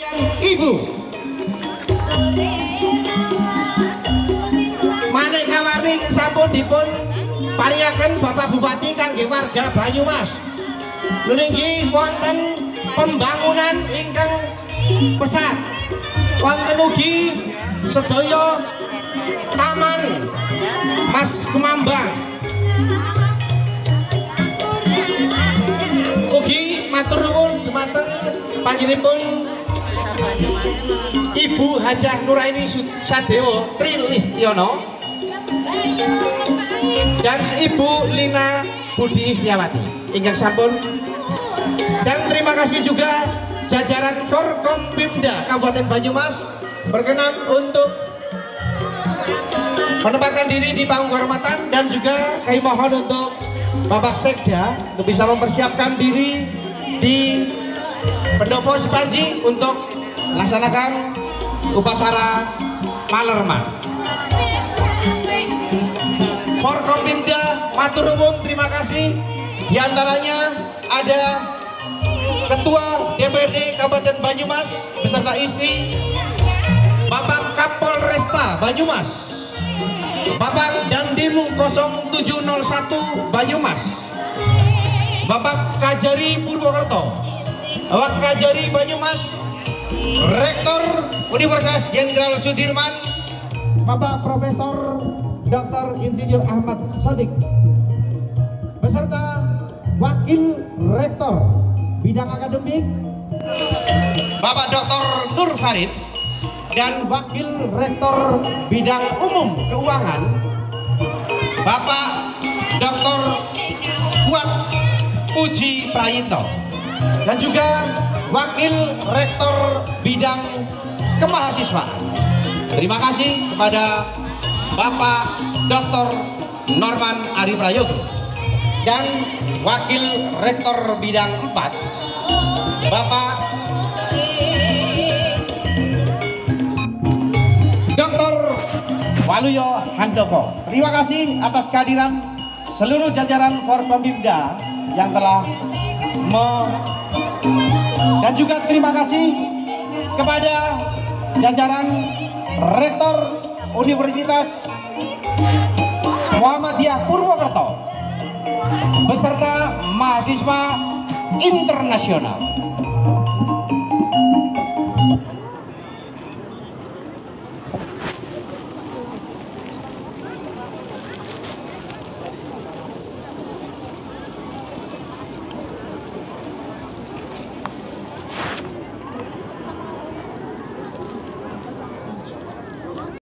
Ibu maneka warni sampun dipun paringaken Bapak Bupati kangge warga Banyumas. Niki wonten pembangunan ingkang pesat, wonten ugi sedaya taman Mas Kemambang. Ugi matur nuwun dumateng panjenenganipun Ibu Hajah Nuraini Sadewo Trilistiono dan Ibu Lina Budi Istiawati ingkang sampun, dan terima kasih juga jajaran Forkompimda Kabupaten Banyumas berkenan untuk menempatkan diri di panggung kehormatan, dan juga kami mohon untuk Bapak Sekda untuk bisa mempersiapkan diri di pendopo Sepanji untuk melaksanakan upacara Malerman. Forkompimda matur nuwun, terima kasih. Di antaranya ada Ketua DPRD Kabupaten Banyumas beserta istri, Bapak Kapolresta Banyumas, Bapak Dandim 0701 Banyumas, Bapak Kajari Purwokerto, Bapak Kajari Banyumas, Rektor Universitas Jenderal Sudirman, Bapak Profesor Dr. Insinyur Ahmad Sodik, beserta Wakil Rektor Bidang Akademik Bapak Dr. Nur Farid, dan Wakil Rektor Bidang Umum Keuangan Bapak Dr. Kuat Puji Prayito, dan juga Wakil Rektor Bidang Kemahasiswaan. Terima kasih kepada Bapak Dr. Norman Ari Prayogo dan Wakil Rektor Bidang 4 Bapak Dr. Waluyo Handoko. Terima kasih atas kehadiran seluruh jajaran Forkompimda yang telah dan juga terima kasih kepada jajaran Rektor Universitas Muhammadiyah Purwokerto beserta mahasiswa internasional.